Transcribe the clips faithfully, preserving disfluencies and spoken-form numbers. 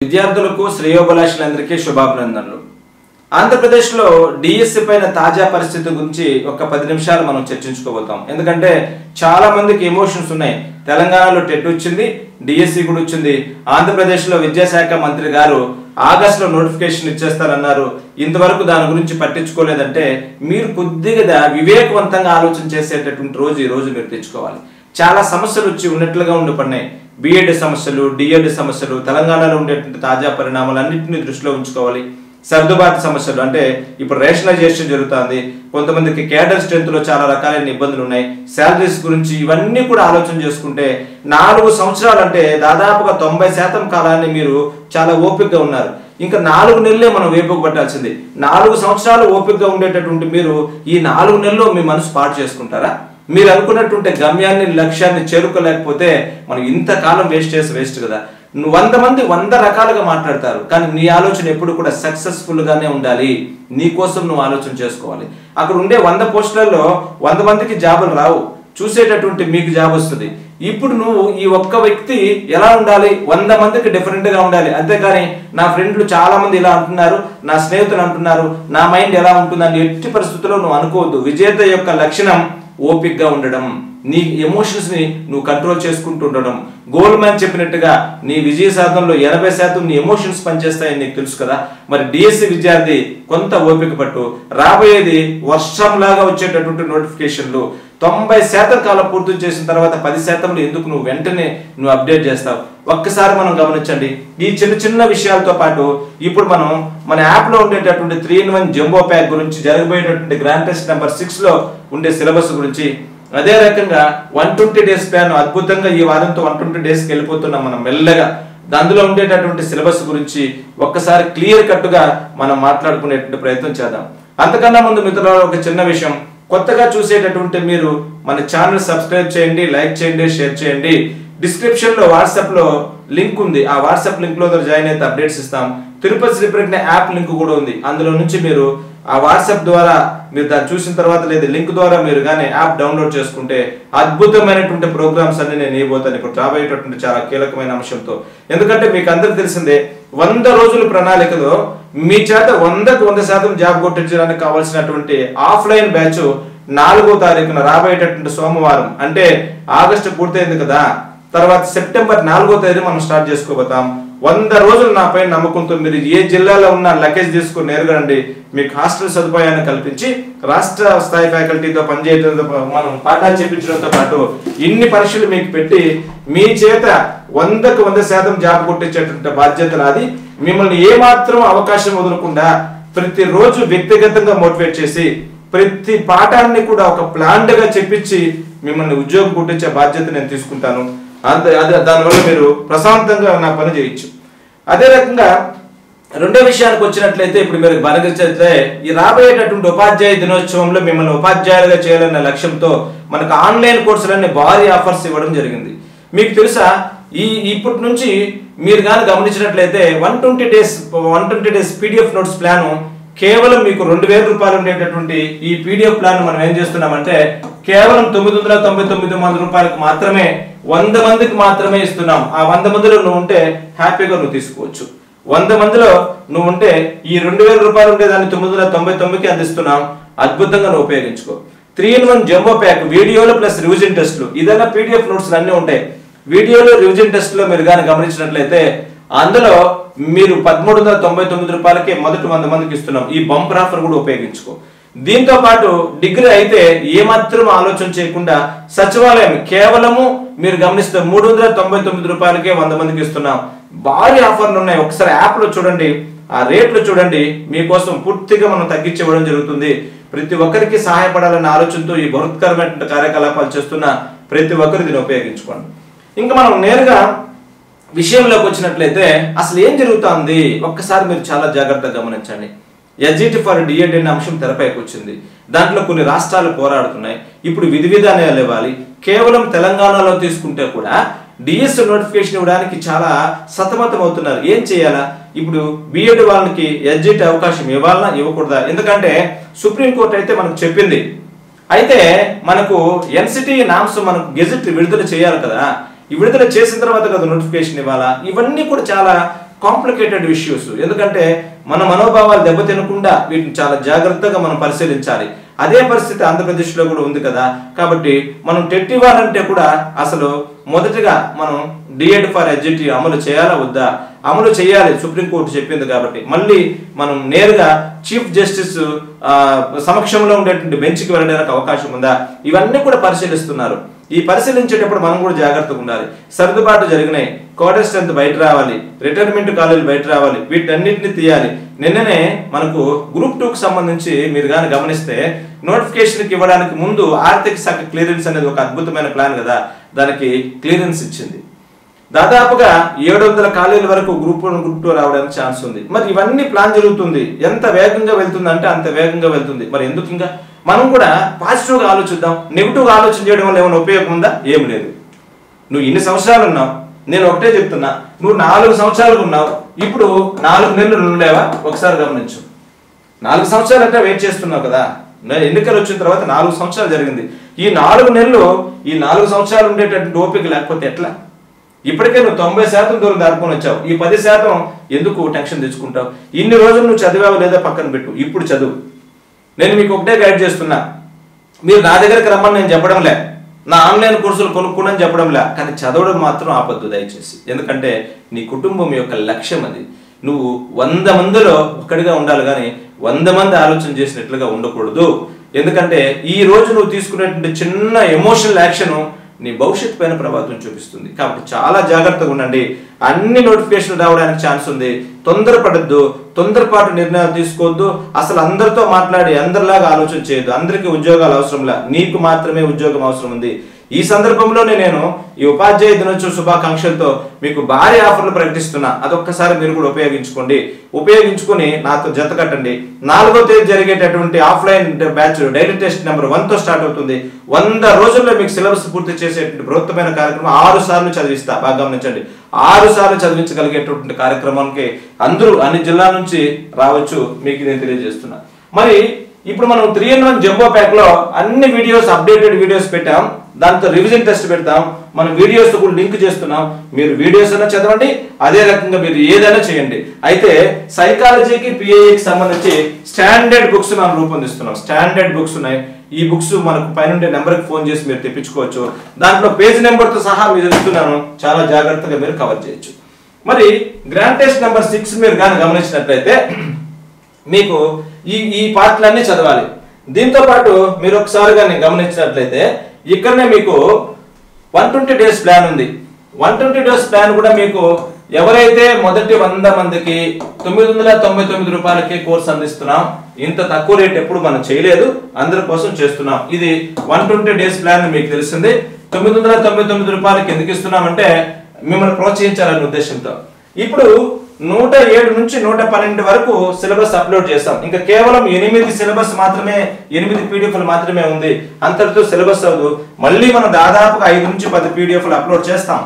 విద్యార్థులకు శ్రేయోభిలాషులందరికీ శుభాభినందనలు. ఆంధ్రప్రదేశ్లో డిఎస్సి పైన తాజా పరిస్థితి గురించి ఒక పది నిమిషాలు మనం చర్చించుకోబోతాం. ఎందుకంటే చాలా మందికి ఎమోషన్స్ ఉన్నాయి. తెలంగాణలో టెట్ వచ్చింది, డిఎస్సి కూడా వచ్చింది. ఆంధ్రప్రదేశ్లో విద్యాశాఖ మంత్రి గారు ఆగస్టులో నోటిఫికేషన్ ఇచ్చేస్తారన్నారు. ఇంతవరకు దాని గురించి పట్టించుకోలేదంటే మీరు కొద్దిగా వివేకవంతంగా ఆలోచన చేసేటటువంటి రోజు ఈ రోజు మీరు తెచ్చుకోవాలి. చాలా సమస్యలు వచ్చి ఉన్నట్లుగా ఉండిపడినాయి. బిఎడ్ సమస్యలు, డిఎడ్ సమస్యలు, తెలంగాణలో ఉండేటువంటి తాజా పరిణామాలు అన్నింటినీ దృష్టిలో ఉంచుకోవాలి. సర్దుబాటు సమస్యలు అంటే ఇప్పుడు రేషనలైజేషన్ జరుగుతుంది, కొంతమందికి కేడర్ స్ట్రెంత్లో చాలా రకాలైన ఇబ్బందులు ఉన్నాయి, శాలరీస్ గురించి ఇవన్నీ కూడా ఆలోచన చేసుకుంటే నాలుగు సంవత్సరాలు అంటే దాదాపుగా తొంభై శాతం కాలాన్ని మీరు చాలా ఓపికగా ఉన్నారు. ఇంకా నాలుగు నెలలే మనం వేపుకు పట్టాల్సింది. నాలుగు సంవత్సరాలు ఓపికగా ఉండేటటువంటి మీరు ఈ నాలుగు నెలల్లో మీ మనసు పాటు చేసుకుంటారా? మీరు అనుకున్నటువంటి గమ్యాన్ని, లక్ష్యాన్ని చేరుకోలేకపోతే మనం ఇంతకాలం వేస్ట్ చేసి వేస్ట్ కదా. వంద మంది వంద రకాలుగా మాట్లాడతారు, కానీ నీ ఆలోచన ఎప్పుడు కూడా సక్సెస్ఫుల్ గానే ఉండాలి. నీ కోసం నువ్వు ఆలోచన చేసుకోవాలి. అక్కడ ఉండే వంద పోస్టులలో వంద మందికి జాబులు రావు, చూసేటటువంటి మీకు జాబ్ వస్తుంది. ఇప్పుడు నువ్వు ఈ ఒక్క వ్యక్తి ఎలా ఉండాలి? వంద మందికి డిఫరెంట్ గా ఉండాలి. అంతేకాని నా ఫ్రెండ్లు చాలా మంది ఇలా అంటున్నారు, నా స్నేహితులు అంటున్నారు, నా మైండ్ ఎలా ఉంటుందని ఎట్టి పరిస్థితుల్లో నువ్వు అనుకోవద్దు. విజేత యొక్క లక్షణం ఓపిక్గా ఉండడం, నీ ఎమోషన్స్ ని నువ్వు కంట్రోల్ చేసుకుంటూ ఉండడం. గోల్ మ్యాన్ చెప్పినట్టుగా నీ విజయ సాధనలో ఎనభై శాతం నీ ఎమోషన్స్ పనిచేస్తాయని నీకు తెలుసు కదా. మరి డిఎస్సి విద్యార్థి కొంత ఓపిక పట్టు. రాబోయేది వర్షంలాగా వచ్చేటటువంటి నోటిఫికేషన్లు. తొంభై శాతం కాలం పూర్తి చేసిన తర్వాత పది శాతంలో ఎందుకు నువ్వు వెంటనే నువ్వు అప్డేట్ చేస్తావు? ఒక్కసారి మనం గమనించండి. ఈ చిన్న చిన్న విషయాలతో పాటు ఇప్పుడు మనం మన యాప్ లో ఉండేటటువంటి three in one jumbo pack గురించి, జరగబోయేటటువంటి గ్రాండ్ టెస్ట్ నెంబర్ సిక్స్ లో ఉండే సిలబస్ గురించి, అదే రకంగా వన్ ట్వంటీ డేస్ ప్లాన్ అద్భుతంగా ఈ వారంతో వన్ ట్వంటీ డేస్కి వెళ్ళిపోతున్నాం మనం మెల్లగా. అందులో ఉండేటటువంటి సిలబస్ గురించి ఒక్కసారి క్లియర్ కట్గా మనం మాట్లాడుకునేటువంటి ప్రయత్నం చేద్దాం. అంతకన్నా ముందు మిత్రులారా ఒక చిన్న విషయం, కొత్తగా చూసేటటువంటి మీరు మన ఛానల్ సబ్స్క్రైబ్ చేయండి, లైక్ చేయండి, షేర్ చేయండి. డిస్క్రిప్షన్ లో వాట్సాప్ లో లింక్ ఉంది. ఆ వాట్సాప్ లింక్ లో జాయిన్ అయితే అప్డేట్స్ ఇస్తాం. తిరుపతి శ్రీప్రజ్ఞ యాప్ లింక్ కూడా ఉంది. అందులో నుంచి మీరు ఆ వాట్సాప్ ద్వారా మీరు దాన్ని చూసిన తర్వాత లేదా లింక్ ద్వారా మీరు కానీ యాప్ డౌన్లోడ్ చేసుకుంటే అద్భుతమైనటువంటి ప్రోగ్రామ్స్ అన్ని నేను ఇవ్వబోతాను ఇప్పుడు రాబోయేటటువంటి చాలా కీలకమైన అంశంతో. ఎందుకంటే మీకు అందరికి తెలిసిందే, వంద రోజుల ప్రణాళికలో మీ చేత వందకు వంద శాతం జాబ్ కొట్టించడానికి కావాల్సినటువంటి ఆఫ్లైన్ బ్యాచ్ నాలుగో తారీఖున రాబోయేటటువంటి సోమవారం, అంటే ఆగస్టు పూర్తయింది కదా, తర్వాత సెప్టెంబర్ నాలుగో తేదీ మనం స్టార్ట్ చేసుకోబోతాం. వంద రోజులు నా పైన నమ్మకంతో మీరు ఏ జిల్లాలో ఉన్న లగేజ్ తీసుకుని నేరుగా రండి. మీకు హాస్టల్ సదుపాయాన్ని కల్పించి రాష్ట్ర స్థాయి ఫ్యాకల్టీతో పనిచేయడంతో మనం పాఠాలు చెప్పించడంతో పాటు ఇన్ని పరీక్షలు మీకు పెట్టి మీ చేత వందకు వంద శాతం జాబ్ కొట్టించేటువంటి బాధ్యత నాది. మిమ్మల్ని ఏమాత్రం అవకాశం వదలకుండా ప్రతిరోజు వ్యక్తిగతంగా మోటివేట్ చేసి ప్రతి పాఠాన్ని కూడా ఒక ప్లాన్డ్ గా చెప్పించి మిమ్మల్ని ఉద్యోగం కొట్టించే బాధ్యత నేను తీసుకుంటాను. అంతే, అదే దానివల్ల మీరు ప్రశాంతంగా నా పని చేయొచ్చు. అదే రకంగా రెండో విషయానికి వచ్చినట్లయితే ఇప్పుడు మీరు గమనించితే ఈ రాబోయేటటువంటి ఉపాధ్యాయ దినోత్సవంలో మిమ్మల్ని ఉపాధ్యాయులుగా చేయాలన్న లక్ష్యంతో మనకు ఆన్లైన్ కోర్సులన్నీ భారీ ఆఫర్స్ ఇవ్వడం జరిగింది. మీకు తెలుసా, ఈ ఇప్పటి నుంచి మీరు కానీ గమనించినట్లయితే one twenty days one twenty days PDF notes plan కేవలం మీకు రెండు వేల రూపాయలు ఉండేటటువంటి ఈ పీడిఎఫ్ ప్లాన్ మనం ఏం చేస్తున్నామంటే కేవలం తొమ్మిది వందల తొంభై తొమ్మిది మంది రూపాయలకు మాత్రమే వంద మందికి మాత్రమే ఇస్తున్నాం. ఆ వంద మందిలో నువ్వు ఉంటే హ్యాపీగా నువ్వు తీసుకోవచ్చు. వంద మందిలో నువ్వు ఉంటే ఈ రెండు వేల రూపాయలు ఉంటే దాన్ని తొమ్మిది వందల తొంభై తొమ్మిదికి అందిస్తున్నాం. అద్భుతంగా నువ్వు ఉపయోగించుకో. Three in one jumbo pack వీడియోలు ప్లస్ రివిజన్ టెస్ట్లు, ఇదన్నా పీడిఎఫ్ నోట్స్ అన్నీ ఉంటాయి. వీడియోలో రివిజన్ టెస్ట్ లో మీరు కానీ గమనించినట్లయితే అందులో మీరు పదమూడు వందల తొంభై తొమ్మిది రూపాయలకే మొదటి వంద మందికి ఇస్తున్నాం. ఈ బంపర్ ఆఫర్ కూడా ఉపయోగించుకో. దీంతో పాటు డిగ్రీ అయితే ఏమాత్రం ఆలోచన చేయకుండా సచివాలయం కేవలము మీరు గమనిస్తే మూడు వందల తొంభై తొమ్మిది రూపాయలకే వంద మందికి ఇస్తున్నాం. భారీ ఆఫర్లు ఉన్నాయి. ఒకసారి యాప్ లో చూడండి, ఆ రేట్లు చూడండి. మీకోసం పూర్తిగా మనం తగ్గించివ్వడం జరుగుతుంది. ప్రతి ఒక్కరికి సహాయపడాలన్న ఆలోచనతో ఈ బృహత్కరమైన కార్యకలాపాలు చేస్తున్న ప్రతి ఒక్కరు దీన్ని ఉపయోగించుకోండి. ఇంకా మనం నేరుగా విషయంలోకి వచ్చినట్లయితే అసలు ఏం జరుగుతుంది ఒక్కసారి మీరు చాలా జాగ్రత్తగా గమనించండి. ఎస్జిటి ఫర్ డిఎడ్ అనే అంశం తెరపైకి వచ్చింది. దాంట్లో కొన్ని రాష్ట్రాలు పోరాడుతున్నాయి. ఇప్పుడు విధి విధానాలు ఇవ్వాలి. కేవలం తెలంగాణలో తీసుకుంటే కూడా డిఎస్ నోటిఫికేషన్ ఇవ్వడానికి చాలా సతమతం అవుతున్నారు. ఏం చేయాలా? ఇప్పుడు బిఎడ్ వాళ్ళకి ఎస్జిటి అవకాశం ఇవ్వాలన్నా ఇవ్వకూడదా? ఎందుకంటే సుప్రీంకోర్టు అయితే మనకు చెప్పింది. అయితే మనకు ఎన్సిటి నామ్స్ మనకు గెజెట్ విడుదల చేయాలి కదా. ఈ విడుదల చేసిన తర్వాత కదా నోటిఫికేషన్ ఇవ్వాలా. ఇవన్నీ కూడా చాలా కాంప్లికేటెడ్ ఇష్యూస్. ఎందుకంటే మన మనోభావాలు దెబ్బతినకుండా వీటిని చాలా జాగ్రత్తగా మనం పరిశీలించాలి. అదే పరిస్థితి ఆంధ్రప్రదేశ్లో కూడా ఉంది కదా. కాబట్టి మనం టెట్ ఇవ్వాలంటే కూడా అసలు మొదటిగా మనం డిఎడ్ ఫర్ ఎడ్జిటి అమలు చేయాలా వద్దా? అమలు చేయాలి, సుప్రీంకోర్టు చెప్పింది కాబట్టి. మళ్ళీ మనం నేరుగా చీఫ్ జస్టిస్ సమక్షంలో ఉండేటువంటి బెంచ్కి వెళ్ళడానికి అవకాశం ఉందా? ఇవన్నీ కూడా పరిశీలిస్తున్నారు. ఈ పరిశీలించేటప్పుడు మనం కూడా జాగ్రత్తగా ఉండాలి. సర్దుబాటు జరిగినాయి, కోటర్ స్ట్రెంత్ బయట రావాలి, రిటైర్మెంట్ కాలేజీలు బయట రావాలి, వీటన్నిటిని తీయాలి. నిన్ననే మనకు గ్రూప్ టూకి సంబంధించి మీరు కానీ గమనిస్తే నోటిఫికేషన్కి ఇవ్వడానికి ముందు ఆర్థిక శాఖ క్లియరెన్స్ అనేది ఒక అద్భుతమైన ప్లాన్ కదా, దానికి క్లియరెన్స్ ఇచ్చింది. దాదాపుగా ఏడు వందల కాలేజీల వరకు గ్రూప్ వన్ గ్రూప్ టూ రావడానికి ఛాన్స్ ఉంది. మరి ఇవన్నీ ప్లాన్ జరుగుతుంది, ఎంత వేగంగా వెళ్తుంది అంటే అంత వేగంగా వెళ్తుంది. మరి ఎందుకు ఇంకా మనం కూడా పాజిటివ్గా ఆలోచిద్దాం. నెగిటివ్గా ఆలోచన చేయడం వల్ల ఏమైనా ఉపయోగం ఉందా? ఏం లేదు. నువ్వు ఇన్ని సంవత్సరాలు ఉన్నావు, నేను ఒకటే చెప్తున్నా, నువ్వు నాలుగు సంవత్సరాలు ఉన్నావు, ఇప్పుడు నాలుగు నెలలు ఉండలేవా? ఒకసారి గమనించు. నాలుగు సంవత్సరాలు అంటే వెయిట్ చేస్తున్నావు కదా, ఎన్నికలు వచ్చిన తర్వాత నాలుగు సంవత్సరాలు జరిగింది. ఈ నాలుగు నెలలు ఈ నాలుగు సంవత్సరాలు ఉండేటటువంటి ఓపిక లేకపోతే ఎట్లా? ఇప్పటికే నువ్వు తొంభై శాతం దూరం దాటుకొని వచ్చావు. ఈ పది శాతం ఎందుకు టెన్షన్ తెచ్చుకుంటావు? ఇన్ని రోజులు నువ్వు చదివావు లేదా పక్కన పెట్టు, ఇప్పుడు చదువు. నేను మీకు ఒకటే గైడ్ చేస్తున్నా, మీరు నా దగ్గరికి రమ్మని నేను చెప్పడంలే, నా ఆన్లైన్ కోర్సులు కొనుక్కోనని చెప్పడంలే, కానీ చదవడం మాత్రం ఆపద్దు దయచేసి. ఎందుకంటే నీ కుటుంబం యొక్క లక్ష్యం అది. నువ్వు వంద మందిలో ఒక్కడిగా ఉండాలి కానీ వంద మంది ఆలోచన చేసినట్లుగా ఉండకూడదు. ఎందుకంటే ఈ రోజు నువ్వు తీసుకునేటువంటి చిన్న ఎమోషనల్ యాక్షన్ నీ భవిష్యత్తు పైన ప్రభావం చూపిస్తుంది. కాబట్టి చాలా జాగ్రత్తగా ఉండండి. అన్ని నోటిఫికేషన్లు రావడానికి ఛాన్స్ ఉంది. తొందరపడద్దు, తొందరపాటు నిర్ణయాలు తీసుకోవద్దు. అసలు అందరితో మాట్లాడి అందరిలాగా ఆలోచన చేయొద్దు. అందరికీ ఉద్యోగాలు అవసరంలా, నీకు మాత్రమే ఉద్యోగం అవసరం ఉంది. ఈ సందర్భంలోనే నేను ఈ ఉపాధ్యాయ దినోత్సవ శుభాకాంక్షలతో మీకు భారీ ఆఫర్లు ప్రకటిస్తున్నా. అదొక్కసారి మీరు కూడా ఉపయోగించుకోండి. ఉపయోగించుకుని నాతో జత కట్టండి. నాలుగో తేదీ జరిగేటటువంటి offline batch daily test number one తో స్టార్ట్ అవుతుంది. వంద రోజుల్లో మీకు సిలబస్ పూర్తి చేసేటువంటి బృహత్తమైన కార్యక్రమం ఆరు సార్లు చదివిస్తా. బాగా గమనించండి, ఆరు సార్లు చదివించగలిగేటటువంటి కార్యక్రమానికి అందరూ అన్ని జిల్లాల నుంచి రావచ్చు, మీకు నేను తెలియజేస్తున్నా. మరి ఇప్పుడు మనం three in one jumbo pack లో అన్ని వీడియోస్, అప్డేటెడ్ వీడియోస్ పెట్టాం. దాంతో రివిజన్ టెస్ట్ పెడతాం. మనం వీడియోస్ కూడా లింక్ చేస్తున్నాం. మీరు వీడియోస్ అయినా చదవండి, అదే రకంగా మీరు ఏదైనా చేయండి. అయితే సైకాలజీకి పిఏకి సంబంధించి స్టాండర్డ్ బుక్స్ మనం రూపొందిస్తున్నాం. స్టాండర్డ్ బుక్స్ ఉన్నాయి. ఈ బుక్స్ మనకు పైన నెంబర్కి ఫోన్ చేసి మీరు తెప్పించుకోవచ్చు. దాంట్లో పేజ్ నెంబర్తో సహా మీరు ఇస్తున్నాను, చాలా జాగ్రత్తగా మీరు కవర్ చేయొచ్చు. మరి గ్రాండ్ టెస్ట్ నెంబర్ సిక్స్ మీరు కానీ గమనించినట్లయితే మీకు ఈ ఈ పార్ట్లన్నీ చదవాలి. దీంతో పాటు మీరు ఒకసారి కానీ గమనించినట్లయితే ఇక్కడనే మీకు వన్ ట్వంటీ డేస్ ప్లాన్ ఉంది. వన్ ట్వంటీ డేస్ ప్లాన్ కూడా మీకు ఎవరైతే మొదటి వంద మందికి తొమ్మిది వందల తొంభై తొమ్మిది రూపాయలకి కోర్స్ అందిస్తున్నాం. ఇంత తక్కువ రేట్ ఎప్పుడు మనం చేయలేదు, అందరి కోసం చేస్తున్నాం. ఇది వన్ ట్వంటీ డేస్ ప్లాన్ మీకు తెలిసింది. తొమ్మిది వందల తొంభై తొమ్మిది రూపాయలకి ఎందుకు ఇస్తున్నామంటే మిమ్మల్ని ప్రోత్సహించాలనే ఉద్దేశంతో. ఇప్పుడు నూట ఏడు నుంచి నూట పన్నెండు వరకు సిలబస్ అప్లోడ్ చేస్తాం. ఇంకా కేవలం ఎనిమిది సిలబస్ మాత్రమే, ఎనిమిది పీడిఎఫ్లు మాత్రమే ఉంది. అంతటితో సిలబస్ అవ్వదు. మళ్ళీ మనం దాదాపుగా ఐదు నుంచి పది పీడిఎఫ్లు అప్లోడ్ చేస్తాం.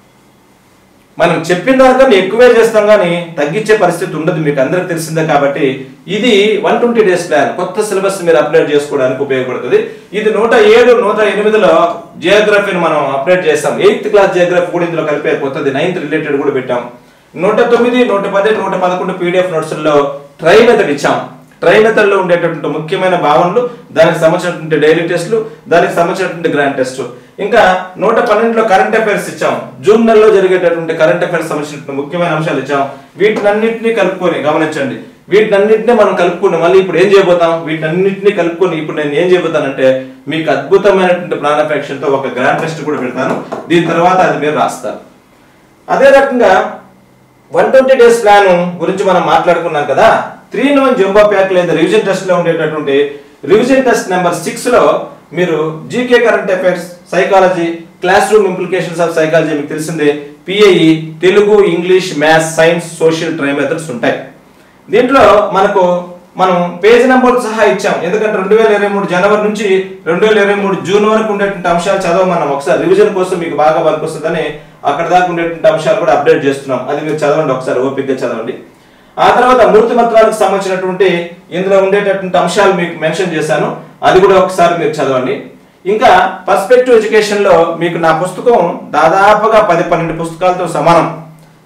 మనం చెప్పిన దానికన్నా ఎక్కువే చేస్తాం కానీ తగ్గించే పరిస్థితి ఉండదు, మీకు అందరికి తెలిసిందే. కాబట్టి ఇది వన్ ట్వంటీ డేస్ ప్లాన్. కొత్త సిలబస్ మీరు అప్లోడ్ చేసుకోవడానికి ఉపయోగపడుతుంది. ఇది నూట ఏడు నూట ఎనిమిదిలో జియోగ్రఫీని మనం అప్డేట్ చేస్తాం. ఎయిత్ క్లాస్ జియోగ్రఫీ కూడా ఇందులో కలిపే కొత్తది, నైన్త్ రిలేటెడ్ కూడా పెట్టాం. నూట తొమ్మిది నూట పది నూట పదకొండు పీడిఎఫ్ నోట్స్లో ట్రై మెథడ్ ఇచ్చాం. ట్రై మెథడ్ లో ఉండేటటువంటి ముఖ్యమైన భావనలు, దానికి సంబంధించినటువంటి డైలీ టెస్టులు, దానికి సంబంధించినటువంటి గ్రాండ్ టెస్ట్. ఇంకా నూట పన్నెండులో కరెంట్ అఫైర్స్ ఇచ్చాం. జూన్ నెలలో జరిగేటటువంటి కరెంట్ అఫైర్స్ సంబంధించినటువంటి ముఖ్యమైన అంశాలు ఇచ్చాం. వీటినన్నింటినీ కలుపుకొని గమనించండి, వీటన్నిటిని మనం కలుపుకుని మళ్ళీ ఇప్పుడు ఏం చేయబోతాం, వీటన్నిటిని కలుపుకొని ఇప్పుడు నేను ఏం చేయబోతానంటే మీకు అద్భుతమైనటువంటి ప్లాన్ ఆఫ్ యాక్షన్ తో ఒక గ్రాండ్ టెస్ట్ కూడా పెడతాను. దీని తర్వాత అది మీరు రాస్తారు. అదే రకంగా వన్ ట్వంటీ డేస్ ప్లాన్ గురించి మనం మాట్లాడుకున్నాం కదా. Three in one jumbo pack లేదా రివిజన్ టెస్ట్ లో ఉండేటటువంటి రివిజన్ టెస్ట్ నెంబర్ సిక్స్ లో మీరు GK, current affairs, psychology, classroom implications of psychology మీకు తెలిసిందే, PIE, Telugu, English, maths, science, social tri methods ఉంటాయి. దీంట్లో మనకు మనం పేజ్ నెంబర్ సహా ఇచ్చాం. ఎందుకంటే రెండు వేల ఇరవై మూడు జనవరి నుంచి రెండు వేల ఇరవై మూడు జూన్ వరకు ఉండేటువంటి అంశాలు చదవమన్నాం. ఒకసారి రివిజన్ కోసం మీకు బాగా వర్క్ వస్తుందని అక్కడ దాకా ఉండేటువంటి అంశాలు కూడా అప్డేట్ చేస్తున్నాం. అది మీరు చదవండి, ఒకసారి ఓపికగా చదవండి. ఆ తర్వాత మూర్తిమత్వాలకు సంబంధించినటువంటి ఇందులో ఉండేటటువంటి అంశాలు మీకు మెన్షన్ చేశాను, అది కూడా ఒకసారి మీరు చదవండి. ఇంకా పర్స్పెక్టివ్ ఎడ్యుకేషన్ లో మీకు నా పుస్తకం దాదాపుగా పది పన్నెండు పుస్తకాలతో సమానం.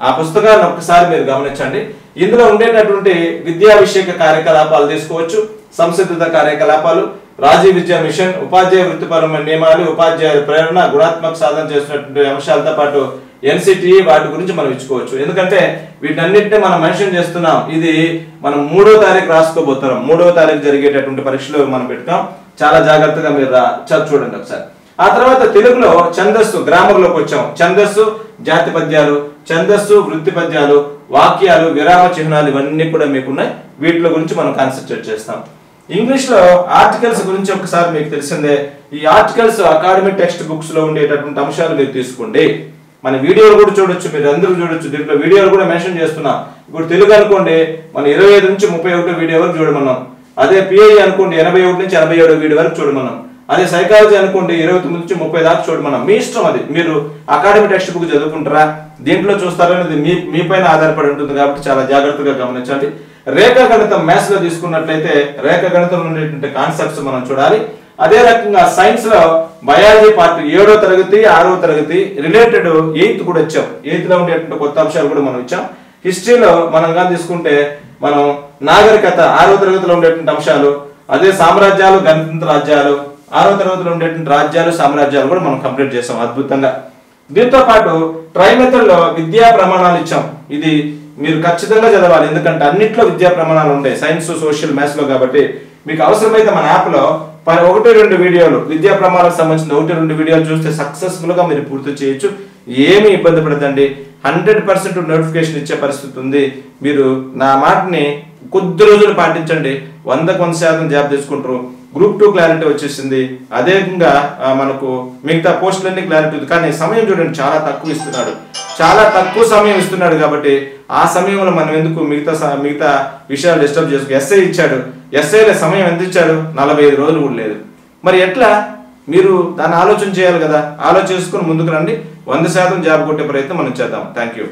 ఆ పుస్తకాన్ని ఒక్కసారి మీరు గమనించండి. ఇందులో ఉండేటటువంటి విద్యాభిషేక కార్యకలాపాలు తీసుకోవచ్చు, సంసిద్ధత కార్యకలాపాలు, రాజీవ్ విద్యా మిషన్, ఉపాధ్యాయ వృత్తిపరమైన నియమాలు, ఉపాధ్యాయుల ప్రేరణ, గుణాత్మక సాధన చేసినటువంటి అంశాలతో పాటు ఎన్సిటి వాటి గురించి మనం ఇచ్చుకోవచ్చు. ఎందుకంటే వీటన్నిటిని మనం మెన్షన్ చేస్తున్నాం. ఇది మనం మూడో తారీఖు రాసుకోబోతున్నాం. మూడో తారీఖు జరిగేటటువంటి పరీక్షలో మనం పెట్టుతాం. చాలా జాగ్రత్తగా మీరు చూడండి ఒకసారి. ఆ తర్వాత తెలుగులో ఛందస్సు, గ్రామర్ లోకి వచ్చాం. ఛందస్సు, జాతి పద్యాలు, ఛందస్సు, వృత్తి పద్యాలు, వాక్యాలు, విరామ చిహ్నాలు ఇవన్నీ కూడా మీకు ఉన్నాయి. వీటి గురించి మనం కాన్సన్ట్రేట్ చేస్తాం. ఇంగ్లీష్ లో ఆర్టికల్స్ గురించి ఒకసారి మీకు తెలిసిందే. ఈ ఆర్టికల్స్ అకాడమిక్ టెక్స్ట్ బుక్స్ లో ఉండేటటువంటి అంశాలు మీరు తీసుకోండి. మన వీడియోలు కూడా చూడొచ్చు, మీరు అందరూ చూడొచ్చు. దీంట్లో వీడియోలు కూడా మెన్షన్ చేస్తున్నాం. ఇప్పుడు తెలుగు అనుకోండి, మన ఇరవై ఐదు నుంచి ముప్పై ఒకటో వీడియో వరకు చూడమన్నాం. అదే పిఐ అనుకోండి ఎనభై ఒకటి నుంచి ఎనభై ఏడో వీడియో వరకు చూడమన్నాం. అదే సైకాలజీ అనుకోండి ఇరవై తొమ్మిది నుంచి ముప్పై దాకా చూడమన్నాం. మీ ఇష్టం, అది మీరు అకాడమిక్ టెక్స్ట్ బుక్ చదువుకుంటారా, దీంట్లో చూస్తారా అనేది మీ మీ పైన ఆధారపడి ఉంటుంది. కాబట్టి చాలా జాగ్రత్తగా గమనించండి. రేఖాగణితం మ్యాథ్స్ లో తీసుకున్నట్లయితే రేఖాగణితంలో ఉండేటువంటి కాన్సెప్ట్స్ మనం చూడాలి. అదే రకంగా సైన్స్ లో బయాలజీ పార్ట్ ఏడో తరగతి, ఆరో తరగతి రిలేటెడ్ ఎయిత్ కూడా ఇచ్చాం. ఎయిత్ లో ఉండేటువంటి కొత్త అంశాలు కూడా మనం ఇచ్చాం. హిస్టరీలో మనం కానీ తీసుకుంటే మనం నాగరికత ఆరో తరగతిలో ఉండేటువంటి అంశాలు, అదే సామ్రాజ్యాలు, గణతంత్ర రాజ్యాలు, ఆరో తరగతిలో ఉండేటువంటి రాజ్యాలు, సామ్రాజ్యాలు కూడా మనం కంప్లీట్ చేసాం అద్భుతంగా. దీంతో పాటు ట్రై మెథడ్ లో విద్యా ప్రమాణాలు ఇచ్చాం. ఇది మీరు ఖచ్చితంగా చదవాలి, ఎందుకంటే అన్నిట్లో విద్యా ప్రమాణాలు ఉంటాయి సైన్స్, సోషల్, మ్యాథ్స్ లో. కాబట్టి మీకు అవసరమైతే మన యాప్ లో ఒకటి రెండు వీడియోలు విద్యా ప్రమాణాలకు సంబంధించిన ఒకటి రెండు వీడియోలు చూస్తే సక్సెస్ఫుల్ గా మీరు పూర్తి చేయొచ్చు. ఏమి ఇబ్బంది పడదండి. హండ్రెడ్ పర్సెంట్ నోటిఫికేషన్ ఇచ్చే పరిస్థితి ఉంది. మీరు నా మాటని కొద్ది రోజులు పాటించండి, వందకు వంద శాతం జాబ్ తీసుకుంటారు. గ్రూప్ టూ క్లారిటీ వచ్చేసింది. అదేవిధంగా మనకు మిగతా పోస్టులన్నీ క్లారిటీ ఉంది. కానీ సమయం చూడండి, చాలా తక్కువ ఇస్తున్నాడు, చాలా తక్కువ సమయం ఇస్తున్నాడు. కాబట్టి ఆ సమయంలో మనం ఎందుకు మిగతా మిగతా విషయాలు డిస్టర్బ్ చేసుకో. ఎస్ఐ ఇచ్చాడు, ఎస్ఐలో సమయం ఎంత ఇచ్చాడు? నలభై ఐదు రోజులు కూడా లేదు. మరి ఎట్లా? మీరు దాన్ని ఆలోచన చేయాలి కదా. ఆలోచించుకుని ముందుకు రండి. వంద శాతం జాబ్ కొట్టే ప్రయత్నం మనం చేద్దాం. Thank you.